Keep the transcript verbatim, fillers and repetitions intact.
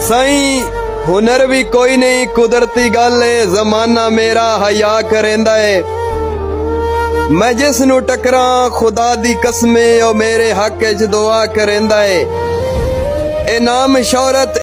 साईं हुनर भी कोई नहीं, कुदरती गल है, जमाना मेरा हया करेंदा है। मैं जिस नू टकरा खुदा दी कसमे ओ मेरे हक च दुआ करेंदा है। ए नाम शोहरत